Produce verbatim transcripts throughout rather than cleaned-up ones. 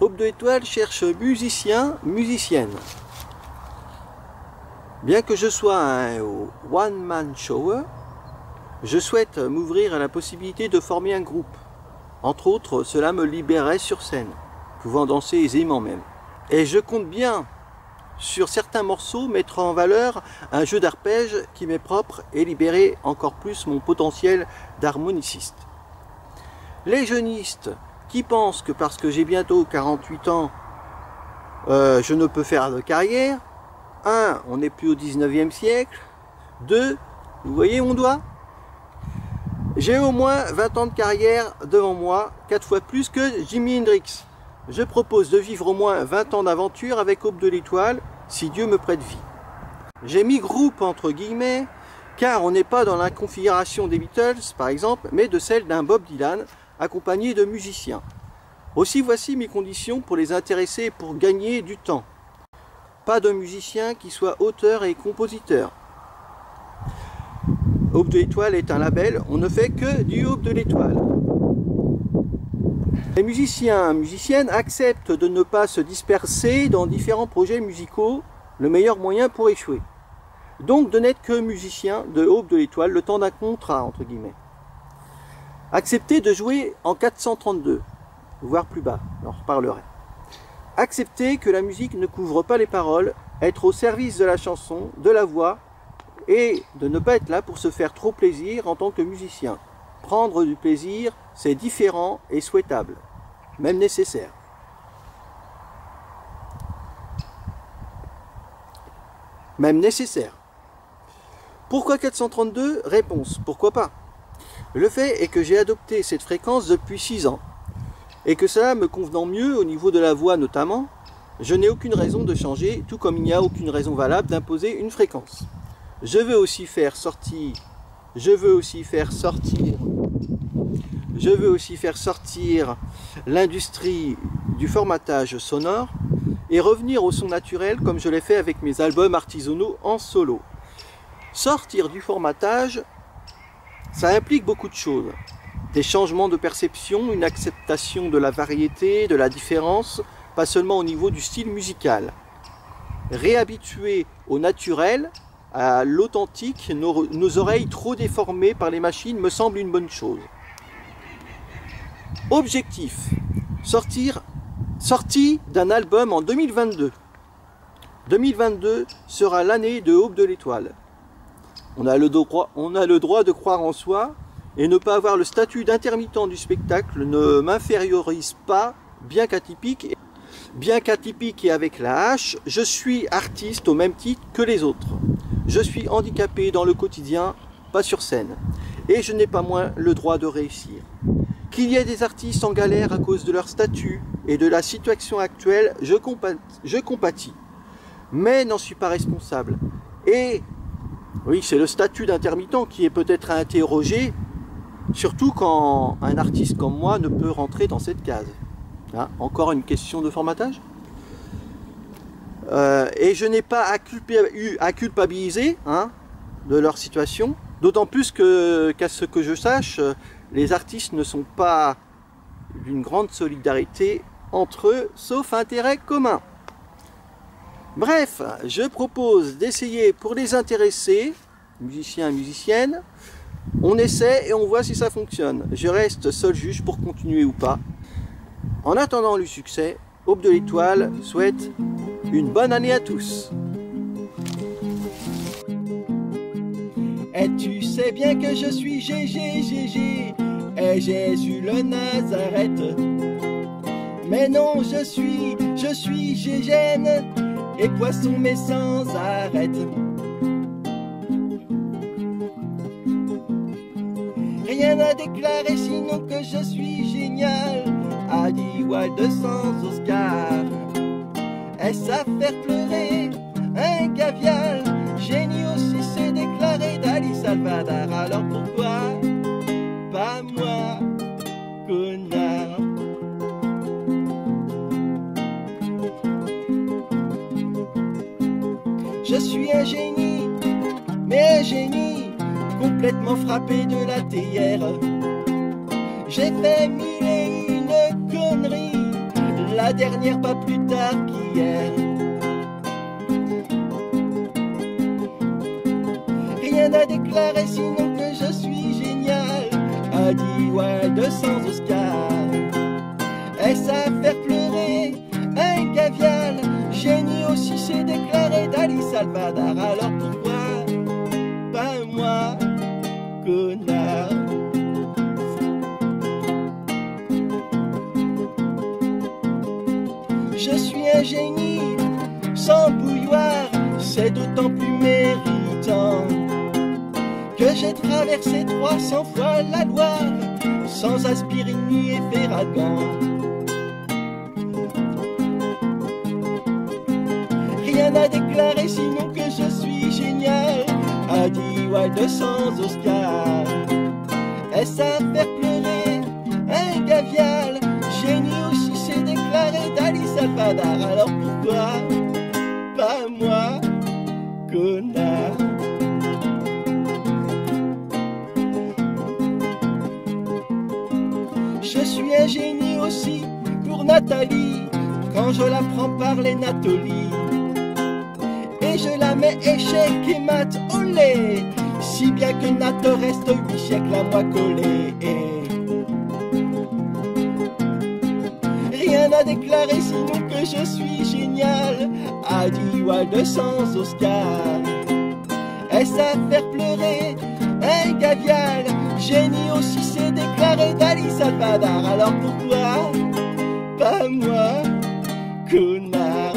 Aube de l'Étoile cherche musicien, musicienne. Bien que je sois un one-man show, je souhaite m'ouvrir à la possibilité de former un groupe. Entre autres, cela me libérerait sur scène, pouvant danser aisément même. Et je compte bien, sur certains morceaux, mettre en valeur un jeu d'arpège qui m'est propre et libérer encore plus mon potentiel d'harmoniciste. Les jeunistes qui pensent que parce que j'ai bientôt quarante-huit ans, euh, je ne peux faire de carrière, un, on n'est plus au dix-neuvième siècle, deux, vous voyez mon doigt? J'ai au moins vingt ans de carrière devant moi, quatre fois plus que Jimi Hendrix. Je propose de vivre au moins vingt ans d'aventure avec Aube de l'Étoile, si Dieu me prête vie. J'ai mis groupe entre guillemets, car on n'est pas dans la configuration des Beatles, par exemple, mais de celle d'un Bob Dylan, accompagné de musiciens. Aussi voici mes conditions pour les intéresser et pour gagner du temps. Pas de musicien qui soit auteur et compositeur. Aube de l'Étoile est un label, on ne fait que du Aube de l'Étoile. Les musiciens, musiciennes acceptent de ne pas se disperser dans différents projets musicaux, le meilleur moyen pour échouer. Donc de n'être que musicien de Aube de l'Étoile, le temps d'un contrat, entre guillemets. Accepter de jouer en quatre cent trente-deux, voire plus bas, j'en reparlerai. Accepter que la musique ne couvre pas les paroles, être au service de la chanson, de la voix, et de ne pas être là pour se faire trop plaisir en tant que musicien. Prendre du plaisir, c'est différent et souhaitable, même nécessaire. Même nécessaire. Pourquoi quatre cent trente-deux? Réponse, pourquoi pas? Le fait est que j'ai adopté cette fréquence depuis six ans, et que cela me convenant mieux au niveau de la voix notamment, je n'ai aucune raison de changer, tout comme il n'y a aucune raison valable d'imposer une fréquence. Je veux aussi faire sortir, je veux aussi faire sortir, je veux aussi faire sortir l'industrie du formatage sonore et revenir au son naturel comme je l'ai fait avec mes albums artisanaux en solo. Sortir du formatage, ça implique beaucoup de choses. Des changements de perception, une acceptation de la variété, de la différence, pas seulement au niveau du style musical. Réhabituer au naturel, à l'authentique, nos, nos oreilles trop déformées par les machines me semble une bonne chose. Objectif, sortir, sortie d'un album en deux mille vingt-deux. deux mille vingt-deux sera l'année de Aube de l'Étoile. On a le droit, on a le droit de croire en soi, et ne pas avoir le statut d'intermittent du spectacle ne m'infériorise pas, bien qu'atypique. Bien qu'atypique et avec la hache, je suis artiste au même titre que les autres. Je suis handicapé dans le quotidien, pas sur scène. Et je n'ai pas moins le droit de réussir. Qu'il y ait des artistes en galère à cause de leur statut et de la situation actuelle, je compatis. Je compatis. Mais n'en suis pas responsable. Et oui, c'est le statut d'intermittent qui est peut-être à interroger, surtout quand un artiste comme moi ne peut rentrer dans cette case. Hein, encore une question de formatage. Euh, et je n'ai pas à, eu à culpabiliser hein, de leur situation, d'autant plus que, qu'à ce que je sache, les artistes ne sont pas d'une grande solidarité entre eux, sauf intérêt commun. Bref, je propose d'essayer pour les intéressés, musiciens et musiciennes, on essaie et on voit si ça fonctionne. Je reste seul juge pour continuer ou pas. En attendant le succès, Aube de l'Étoile souhaite une bonne année à tous. Et tu sais bien que je suis Gégé, Gégé, et Jésus le Nazareth. Mais non, je suis, je suis Gégène, et poisson mais sans arrête. Rien à déclarer sinon que je suis génial, a dit Wilde sans Oscar. Est-ce à faire pleurer un caviar? Génie aussi s'est déclaré d'Ali Salvador. Alors pourquoi pas moi, connard? Je suis un génie, mais un génie complètement frappé de la théière. J'ai fait mille et une conneries, la dernière pas plus tard qu'hier. Rien à déclarer sinon que je suis génial, a dit Wilde sans Oscar. Est-ce à faire pleurer un gavial? Génie aussi s'est déclaré Dali Salvador. Alors pourquoi pas moi, connard? Je suis un génie sans bouilloire, c'est d'autant plus méritant que j'ai traversé trois cents fois la Loire sans aspirine ni Efferalgan. Rien à déclarer sinon que je suis génial, a dit Wilde sans Oscar. Est-ce à faire pleurer un gavial? Génie aussi s'est déclaré Dali Salvador. Alors pourquoi pas moi, connard? Je suis un génie aussi pour Nathalie, quand je la prends par les natolies. Et je la mets échec et mat, olé, si bien que Nat reste huit siècles à moi collé. Rien à déclarer sinon que je suis génial, a dit Wilde sans Oscar. Est-ce à faire pleurer un gavial? Génie aussi s'est déclaré Dali Salvador. Alors pourquoi pas moi, connard?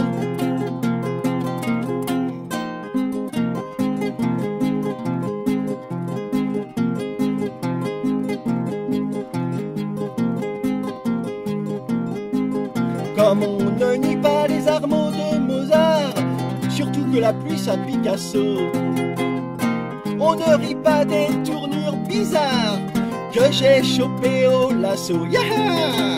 Comme on ne nie pas les armeaux de Mozart, surtout que la pluie ça Picasso, on ne rit pas des tournures bizarres que j'ai chopé au lasso. Yeah!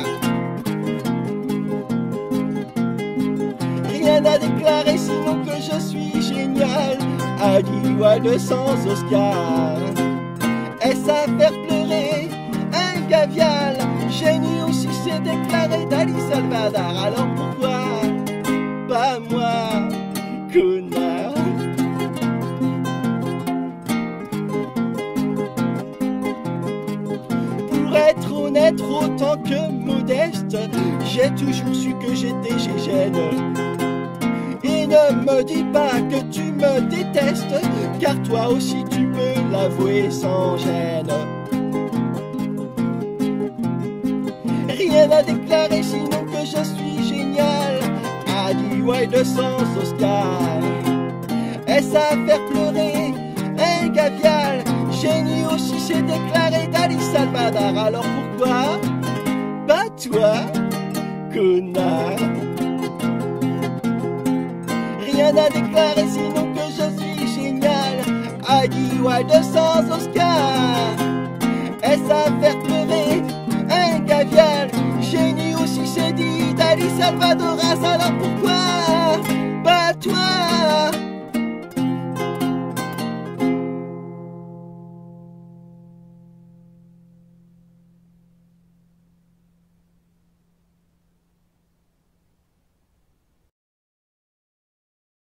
Rien à déclarer sinon que je suis génial, a dit Wilde sans Oscar. Est-ce à faire pleurer un gavial? Génie aussi s'est déclaré Dali Salvador. Alors pourquoi pas moi, connard? Pour être honnête autant que modeste, j'ai toujours su que j'étais gégène. Et ne me dis pas que tu me détestes, car toi aussi tu peux l'avouer sans gêne. Rien à déclarer sinon que je suis génial, a dit Wilde sans Oscar. Est-ce à faire pleurer un gavial? Génie aussi s'est déclaré Dali Salvador. Alors pourquoi pas toi, connard? Rien à déclarer sinon que je suis génial, a dit Wilde sans Oscar. Est-ce à faire pleurer un gavial? Génie aussi s'est dit Dali Salvador. Alors pourquoi